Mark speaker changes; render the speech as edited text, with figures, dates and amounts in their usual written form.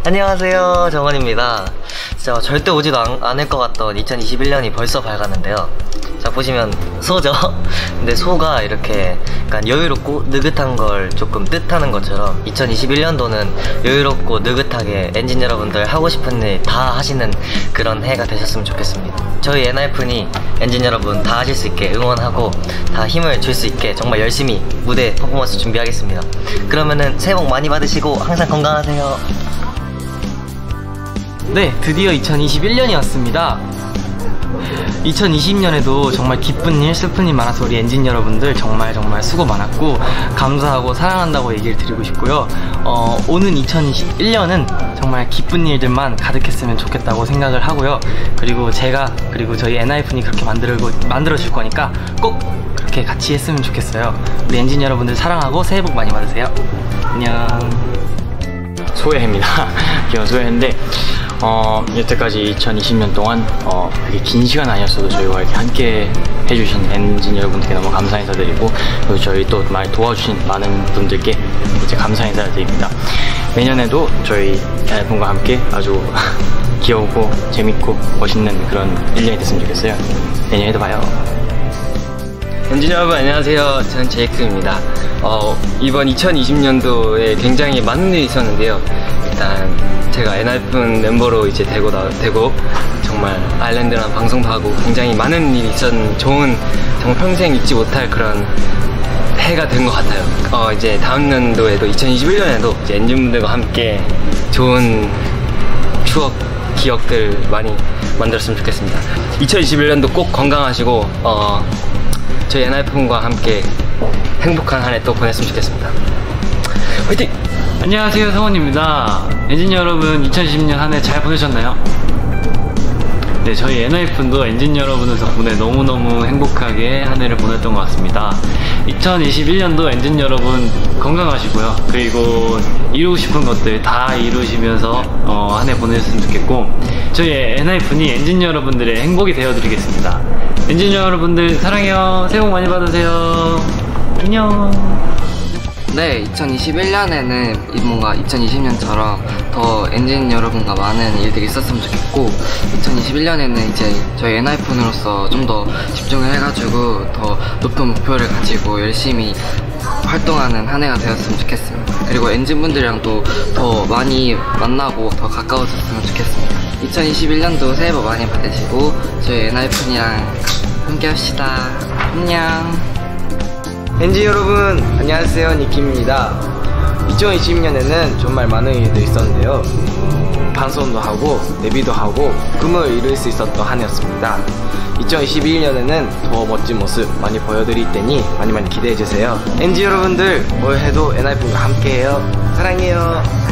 Speaker 1: 안녕하세요, 정원입니다. 진짜 절대 오지도 않을 것 같던 2021년이 벌써 밝았는데요. 자, 보시면 소죠? 근데 소가 이렇게 약간 여유롭고 느긋한 걸 조금 뜻하는 것처럼 2021년도는 여유롭고 느긋하게 엔진 여러분들 하고 싶은 일 다 하시는 그런 해가 되셨으면 좋겠습니다. 저희 엔하이픈이 엔진 여러분 다 하실 수 있게 응원하고 다 힘을 줄 수 있게 정말 열심히 무대 퍼포먼스 준비하겠습니다. 그러면은 새해 복 많이 받으시고 항상 건강하세요.
Speaker 2: 네, 드디어 2021년이 왔습니다. 2020년에도 정말 기쁜 일, 슬픈 일 많아서 우리 엔진 여러분들 정말 수고 많았고 감사하고 사랑한다고 얘기를 드리고 싶고요. 오는 2021년은 정말 기쁜 일들만 가득했으면 좋겠다고 생각을 하고요. 그리고 저희 엔하이픈이 그렇게 만들어 줄 거니까 꼭 그렇게 같이 했으면 좋겠어요. 우리 엔진 여러분들 사랑하고 새해 복 많이 받으세요. 안녕.
Speaker 3: 소혜입니다. 기원 소혜인데 여태까지 2020년 동안 되게 긴 시간 아니었어도 저희와 이렇게 함께 해주신 엔진 여러분들께 너무 감사 인사드리고, 그리고 저희 또 많이 도와주신 많은 분들께 이제 감사 인사드립니다. 내년에도 저희 엔하이픈과 함께 아주 귀여우고 재밌고 멋있는 그런 1년이 됐으면 좋겠어요. 내년에도 봐요.
Speaker 4: 엔진 여러분 안녕하세요. 저는 제이크입니다. 이번 2020년도에 굉장히 많은 일이 있었는데요. 일단 제가 엔하이픈 멤버로 이제 되고 정말 아일랜드랑 방송도 하고 굉장히 많은 일이 있었는 정말 평생 잊지 못할 그런 해가 된 것 같아요. 이제 다음 년도에도 2021년에도 이제 엔진분들과 함께 좋은 추억, 기억들 많이 만들었으면 좋겠습니다. 2021년도 꼭 건강하시고 저희 엔하이픈과 함께 행복한 한 해 또 보냈으면 좋겠습니다. 화이팅!
Speaker 2: 안녕하세요, 성원입니다. 엔진 여러분 2020년 한 해 잘 보내셨나요? 네, 저희 엔하이픈도 엔진 여러분들 덕분에 너무너무 행복하게 한 해를 보냈던 것 같습니다. 2021년도 엔진 여러분 건강하시고요. 그리고 이루고 싶은 것들 다 이루시면서 한 해 보내셨으면 좋겠고, 저희 엔하이픈이 엔진 여러분들의 행복이 되어드리겠습니다. 엔진 여러분들 사랑해요. 새해 복 많이 받으세요. 안녕.
Speaker 5: 네, 2021년에는 뭔가 2020년처럼 더 엔진 여러분과 많은 일들이 있었으면 좋겠고, 2021년에는 이제 저희 엔하이픈으로서 좀 더 집중을 해가지고 더 높은 목표를 가지고 열심히 활동하는 한 해가 되었으면 좋겠습니다. 그리고 엔진분들이랑도 더 많이 만나고 더 가까워졌으면 좋겠습니다. 2021년도 새해 복 많이 받으시고 저희 엔하이픈이랑 함께 합시다. 안녕.
Speaker 6: 엔진 여러분 안녕하세요, 니키입니다. 2020년에는 정말 많은 일도 있었는데요. 방송도 하고 데뷔도 하고 꿈을 이룰 수 있었던 한 해였습니다. 2021년에는 더 멋진 모습 많이 보여드릴 테니 많이 기대해주세요. 엔진 여러분들 올 해도 엔하이픈과 함께해요. 사랑해요.